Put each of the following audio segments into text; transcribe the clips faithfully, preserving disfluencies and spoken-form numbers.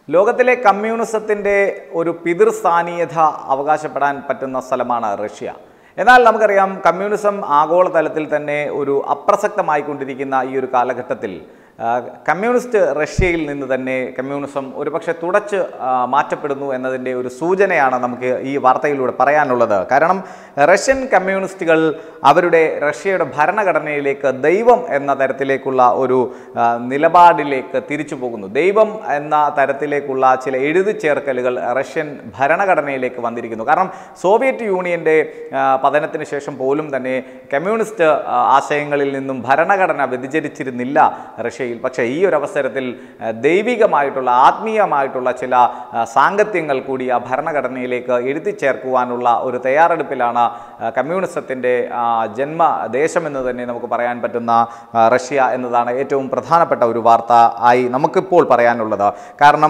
ലോകത്തിലെ കമ്മ്യൂണിസത്തിൻ്റെ ഒരു പിതൃസ്ഥാനീയത അവകാശപ്പെടാൻ പറ്റുന്ന സ്ഥലമാണ് റഷ്യ. എന്നാൽ നമുക്കറിയാം, കമ്മ്യൂണിസം ആഗോളതലത്തിൽ തന്നെ ഒരു അപ്രസക്തമായിക്കൊണ്ടിരിക്കുന്ന ഈ ഒരു കാലഘട്ടത്തിൽ കമ്മ്യൂണിസ്റ്റ് റഷ്യയിൽ നിന്ന് തന്നെ കമ്മ്യൂണിസം ഒരുപക്ഷെ തുടച്ച് മാറ്റപ്പെടുന്നു എന്നതിൻ്റെ ഒരു സൂചനയാണ് നമുക്ക് ഈ വാർത്തയിലൂടെ പറയാനുള്ളത്. കാരണം റഷ്യൻ കമ്മ്യൂണിസ്റ്റുകൾ അവരുടെ റഷ്യയുടെ ഭരണഘടനയിലേക്ക് ദൈവം എന്ന തരത്തിലേക്കുള്ള ഒരു നിലപാടിലേക്ക് തിരിച്ചു പോകുന്നു. ദൈവം എന്ന തരത്തിലേക്കുള്ള ചില എഴുതി ചേർക്കലുകൾ റഷ്യൻ ഭരണഘടനയിലേക്ക് വന്നിരിക്കുന്നു. കാരണം സോവിയറ്റ് യൂണിയൻ്റെ പതനത്തിന് ശേഷം പോലും തന്നെ കമ്മ്യൂണിസ്റ്റ് ആശയങ്ങളിൽ നിന്നും ഭരണഘടന വ്യതിചരിച്ചിരുന്നില്ല റഷ്യ. പക്ഷേ ഈ ഒരു അവസരത്തിൽ ദൈവികമായിട്ടുള്ള ആത്മീയമായിട്ടുള്ള ചില സാങ്കത്യങ്ങൾ കൂടി ആ ഭരണഘടനയിലേക്ക് എഴുതി ചേർക്കുവാനുള്ള ഒരു തയ്യാറെടുപ്പിലാണ് കമ്മ്യൂണിസത്തിൻ്റെ ജന്മദേശമെന്ന് തന്നെ നമുക്ക് പറയാൻ പറ്റുന്ന റഷ്യ എന്നതാണ് ഏറ്റവും പ്രധാനപ്പെട്ട ഒരു വാർത്ത ആയി നമുക്കിപ്പോൾ പറയാനുള്ളത്. കാരണം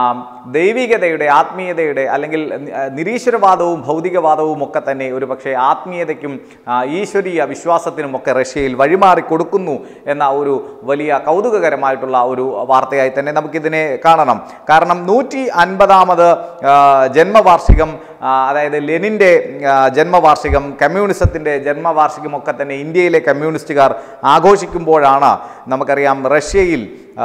ദൈവികതയുടെ, ആത്മീയതയുടെ അല്ലെങ്കിൽ നിരീശ്വരവാദവും ഭൗതികവാദവും ഒക്കെ തന്നെ ഒരു പക്ഷേ ആത്മീയതയ്ക്കും ഈശ്വരീയ വിശ്വാസത്തിനുമൊക്കെ റഷ്യയിൽ വഴിമാറി കൊടുക്കുന്നു എന്ന ഒരു വലിയ കൗതുകകരമായിട്ടുള്ള ഒരു വാർത്തയായി തന്നെ നമുക്കിതിനെ കാണണം. കാരണം നൂറ്റി അൻപതാമത് ജന്മവാർഷികം, അതായത് ലെനിൻ്റെ ജന്മവാർഷികം, കമ്മ്യൂണിസത്തിൻ്റെ ജന്മവാർഷികമൊക്കെ തന്നെ ഇന്ത്യയിലെ കമ്മ്യൂണിസ്റ്റുകാർ ആഘോഷിക്കുമ്പോഴാണ് നമുക്കറിയാം റഷ്യയിൽ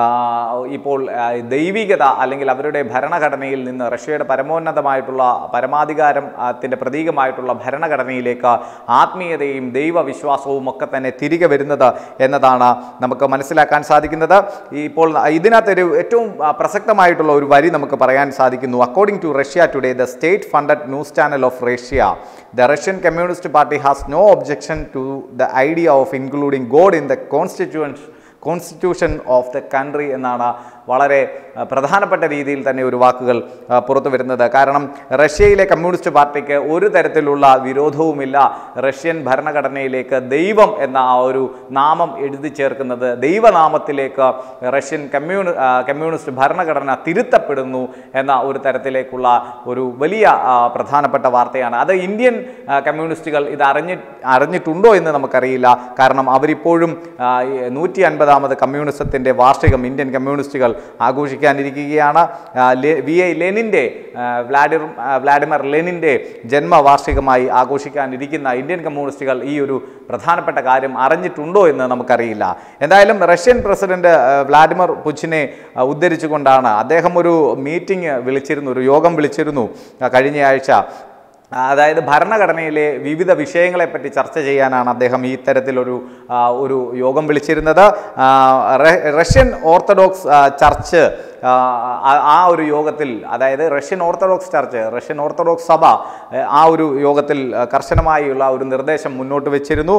ഇപ്പോൾ ദൈവികത അല്ലെങ്കിൽ അവരുടെ ഭരണഘടനയിൽ നിന്ന് റഷ്യയുടെ പരമോന്നതമായിട്ടുള്ള പരമാധികാരത്തിൻ്റെ പ്രതീകമായിട്ടുള്ള ഭരണഘടനയിലേക്ക് ആത്മീയതയും ദൈവവിശ്വാസവും ഒക്കെ തന്നെ തിരികെ വരുന്നത് എന്നതാണ് നമുക്ക് മനസ്സിലാക്കാൻ സാധിക്കുന്നത്. ഇപ്പോൾ ഇതിനകത്തൊരു ഏറ്റവും പ്രസക്തമായിട്ടുള്ള ഒരു വരി നമുക്ക് പറയാൻ സാധിക്കുന്നു. According to Russia Today, the state funded news channel of Russia, the Russian Communist Party has no objection to the idea of including God in the constitution constitution of the country എന്നാണ് വളരെ പ്രധാനപ്പെട്ട രീതിയിൽ തന്നെ ഒരു വാക്കുകൾ പുറത്തു വരുന്നത്. കാരണം റഷ്യയിലെ കമ്മ്യൂണിസ്റ്റ് പാർട്ടിക്ക് ഒരു തരത്തിലുള്ള വിരോധവുമില്ല റഷ്യൻ ഭരണഘടനയിലേക്ക് ദൈവം എന്ന ആ ഒരു നാമം എഴുതി ചേർക്കുന്നത്. ദൈവനാമത്തിലേക്ക് റഷ്യൻ കമ്മ്യൂണി കമ്മ്യൂണിസ്റ്റ് ഭരണഘടന തിരുത്തപ്പെടുന്നു എന്ന ഒരു തരത്തിലേക്കുള്ള ഒരു വലിയ പ്രധാനപ്പെട്ട വാർത്തയാണ്. അത് ഇന്ത്യൻ കമ്മ്യൂണിസ്റ്റുകൾ ഇത് അറിഞ്ഞി അറിഞ്ഞിട്ടുണ്ടോ എന്ന് നമുക്കറിയില്ല. കാരണം അവരിപ്പോഴും നൂറ്റി അൻപതാമത് കമ്മ്യൂണിസത്തിൻ്റെ വാർഷികം ഇന്ത്യൻ കമ്മ്യൂണിസ്റ്റുകൾ ആഘോഷിക്കാനിരിക്കുകയാണ്. വി ഐ ലെനിൻ്റെ വ്ലാഡിമർ വ്ലാഡിമർ ലെനിൻ്റെ ജന്മവാർഷികമായി ആഘോഷിക്കാനിരിക്കുന്ന ഇന്ത്യൻ കമ്മ്യൂണിസ്റ്റുകൾ ഈ ഒരു പ്രധാനപ്പെട്ട കാര്യം അറിഞ്ഞിട്ടുണ്ടോ എന്ന് നമുക്കറിയില്ല. എന്തായാലും റഷ്യൻ പ്രസിഡന്റ് വ്ലാഡിമർ പുടിനെ ഉദ്ധരിച്ചുകൊണ്ടാണ് അദ്ദേഹം ഒരു മീറ്റിംഗ് വിളിച്ചിരുന്നു, ഒരു യോഗം വിളിച്ചിരുന്നു കഴിഞ്ഞയാഴ്ച. അതായത് ഭരണഘടനയിലെ വിവിധ വിഷയങ്ങളെപ്പറ്റി ചർച്ച ചെയ്യാനാണ് അദ്ദേഹം ഈ തരത്തിലൊരു ഒരു യോഗം വിളിച്ചിരുന്നത്. റഷ്യൻ ഓർത്തഡോക്സ് ചർച്ച് ആ ഒരു യോഗത്തിൽ, അതായത് Russian orthodox church, Russian orthodox സഭ ആ ഒരു യോഗത്തിൽ കർശനമായുള്ള ഒരു നിർദ്ദേശം മുന്നോട്ട് വെച്ചിരുന്നു.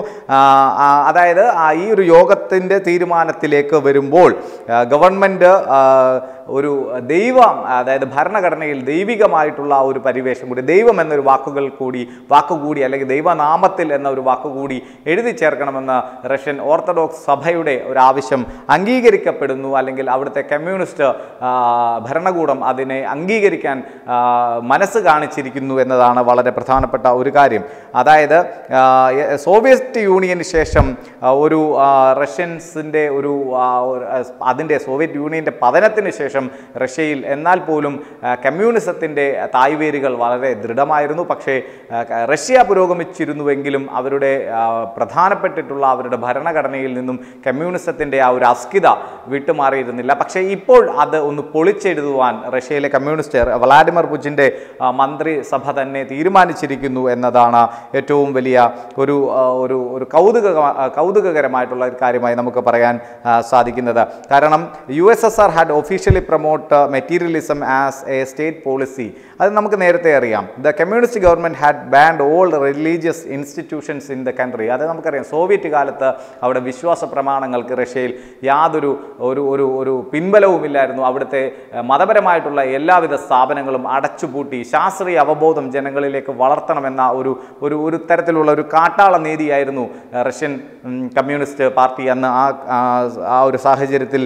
അതായത് ഈ ഒരു യോഗത്തിൻ്റെ തീരുമാനത്തിലേക്ക് വരുമ്പോൾ ഗവൺമെൻറ് ഒരു ദൈവം, അതായത് ഭരണഘടനയിൽ ദൈവികമായിട്ടുള്ള ഒരു പരിവേഷം കൂടി, ദൈവം എന്നൊരു വാക്കുകൾ കൂടി വാക്കുകൂടി അല്ലെങ്കിൽ ദൈവനാമത്തിൽ എന്ന ഒരു വാക്കുകൂടി എഴുതി ചേർക്കണമെന്ന് റഷ്യൻ ഓർത്തഡോക്സ് സഭയുടെ ഒരു ആവശ്യം അംഗീകരിക്കപ്പെടുന്നു. അല്ലെങ്കിൽ അവിടുത്തെ കമ്മ്യൂണിസ്റ്റ് ഭരണകൂടം അതിനെ അംഗീകരിക്കാൻ മനസ്സ് കാണിച്ചിരിക്കുന്നു എന്നതാണ് വളരെ പ്രധാനപ്പെട്ട ഒരു കാര്യം. അതായത് സോവിയറ്റ് യൂണിയന് ശേഷം ഒരു റഷ്യൻസിൻ്റെ ഒരു അതിൻ്റെ സോവിയറ്റ് യൂണിയൻ്റെ പതനത്തിന് ശേഷം റഷ്യയിൽ എന്നാൽ പോലും കമ്മ്യൂണിസത്തിൻ്റെ തായ്വേരുകൾ വളരെ ദൃഢമായിരുന്നു. പക്ഷേ റഷ്യ പുരോഗമിച്ചിരുന്നുവെങ്കിലും അവരുടെ പ്രധാനപ്പെട്ടിട്ടുള്ള അവരുടെ ഭരണഘടനയിൽ നിന്നും കമ്മ്യൂണിസത്തിൻ്റെ ആ ഒരു അസ്കിത വിട്ടുമാറിയിരുന്നില്ല. പക്ഷേ ഇപ്പോൾ അത് ഒന്ന് പൊളിച്ചെഴുതുവാൻ റഷ്യയിലെ കമ്മ്യൂണിസ്റ്റ് വ്ളാഡിമർ പുടിൻ്റെ മന്ത്രിസഭ തന്നെ തീരുമാനിച്ചിരിക്കുന്നു എന്നതാണ് ഏറ്റവും വലിയ ഒരു ഒരു ഒരു കൗതുക കൗതുകകരമായിട്ടുള്ള ഒരു കാര്യമായി നമുക്ക് പറയാൻ സാധിക്കുന്നത്. കാരണം U S S R had officially promote materialism as a state policy. അത് നമുക്ക് നേരത്തെ അറിയാം. The communist government had banned all religious institutions in the country. അത് നമുക്കറിയാം, സോവിയറ്റ് കാലത്ത് അവിടെ വിശ്വാസ പ്രമാണങ്ങൾക്ക് റഷ്യയിൽ യാതൊരു ഒരു ഒരു ഒരു പിൻബലവുമില്ലായിരുന്നു. അവിടുത്തെ മതപരമായിട്ടുള്ള എല്ലാവിധ സ്ഥാപനങ്ങളും അടച്ചുപൂട്ടി ശാസ്ത്രീയ അവബോധം ജനങ്ങളിലേക്ക് വളർത്തണമെന്ന ഒരു ഒരു ഒരു തരത്തിലുള്ള ഒരു കാട്ടാള നീതിയായിരുന്നു റഷ്യൻ കമ്മ്യൂണിസ്റ്റ് പാർട്ടി അന്ന് ആ ആ ഒരു സാഹചര്യത്തിൽ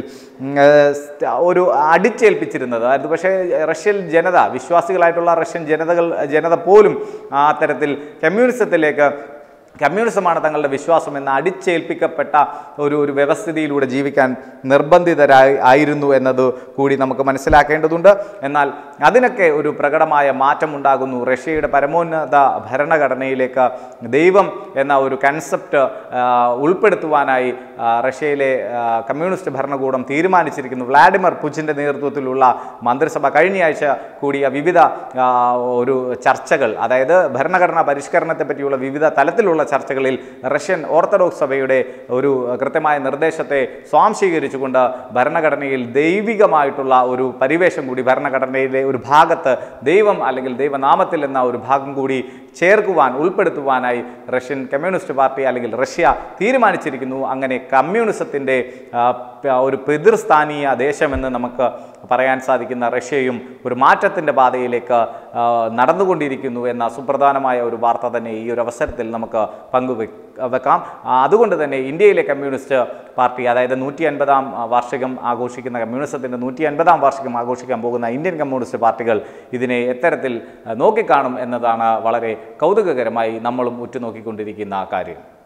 ഒരു അടിച്ചേൽപ്പിച്ചിരുന്നത്. അത് പക്ഷേ റഷ്യൻ ജനത, വിശ്വാസികളായിട്ടുള്ള റഷ്യൻ ജനതകൾ ജനത പോലും ആ തരത്തിൽ കമ്മ്യൂണിസത്തിലേക്ക് കമ്മ്യൂണിസമാണ് തങ്ങളുടെ വിശ്വാസം എന്ന് അടിച്ചേൽപ്പിക്കപ്പെട്ട ഒരു ഒരു വ്യവസ്ഥിതിയിലൂടെ ജീവിക്കാൻ നിർബന്ധിതരായി ആയിരുന്നു എന്നത് കൂടി നമുക്ക് മനസ്സിലാക്കേണ്ടതുണ്ട്. എന്നാൽ അതിനൊക്കെ ഒരു പ്രകടമായ മാറ്റമുണ്ടാകുന്നു. റഷ്യയുടെ പരമോന്നത ഭരണഘടനയിലേക്ക് ദൈവം എന്ന ഒരു കൺസെപ്റ്റ് ഉൾപ്പെടുത്തുവാനായി റഷ്യയിലെ കമ്മ്യൂണിസ്റ്റ് ഭരണകൂടം തീരുമാനിച്ചിരിക്കുന്നു. വ്ളാഡിമിർ പുടിൻ്റെ നേതൃത്വത്തിലുള്ള മന്ത്രിസഭ കഴിഞ്ഞയാഴ്ച കൂടിയ വിവിധ ഒരു ചർച്ചകൾ, അതായത് ഭരണഘടനാ പരിഷ്കരണത്തെ പറ്റിയുള്ള വിവിധ തലത്തിലുള്ള ചർച്ചകളിൽ റഷ്യൻ ഓർത്തഡോക്സ് സഭയുടെ ഒരു കൃത്യമായ നിർദ്ദേശത്തെ സ്വാംശീകരിച്ചുകൊണ്ട് ഭരണഘടനയിൽ ദൈവികമായിട്ടുള്ള ഒരു പരിവേഷം കൂടി, ഭരണഘടനയിലെ ഒരു ഭാഗത്ത് ദൈവം അല്ലെങ്കിൽ ദൈവനാമത്തിൽ എന്ന ഒരു ഭാഗം കൂടി ചേർക്കുവാൻ ഉൾപ്പെടുത്തുവാനായി റഷ്യൻ കമ്മ്യൂണിസ്റ്റ് പാർട്ടി അല്ലെങ്കിൽ റഷ്യ തീരുമാനിച്ചിരിക്കുന്നു. അങ്ങനെ കമ്മ്യൂണിസത്തിൻ്റെ ഒരു പിതൃസ്ഥാനീയ ദേശമെന്ന് നമുക്ക് പറയാൻ സാധിക്കുന്ന റഷ്യയും ഒരു മാറ്റത്തിൻ്റെ പാതയിലേക്ക് നടന്നുകൊണ്ടിരിക്കുന്നു എന്ന സുപ്രധാനമായ ഒരു വാർത്ത തന്നെ ഈ ഒരു അവസരത്തിൽ നമുക്ക് പങ്കുവെ വെക്കാം. അതുകൊണ്ട് തന്നെ ഇന്ത്യയിലെ കമ്മ്യൂണിസ്റ്റ് പാർട്ടി, അതായത് നൂറ്റി അൻപതാം വാർഷികം ആഘോഷിക്കുന്ന കമ്മ്യൂണിസത്തിൻ്റെ നൂറ്റി അൻപതാം വാർഷികം ആഘോഷിക്കാൻ പോകുന്ന ഇന്ത്യൻ കമ്മ്യൂണിസ്റ്റ് പാർട്ടികൾ ഇതിനെ എത്തരത്തിൽ നോക്കിക്കാണും എന്നതാണ് വളരെ കൗതുകകരമായി നമ്മളും ഉറ്റുനോക്കിക്കൊണ്ടിരിക്കുന്ന കാര്യം.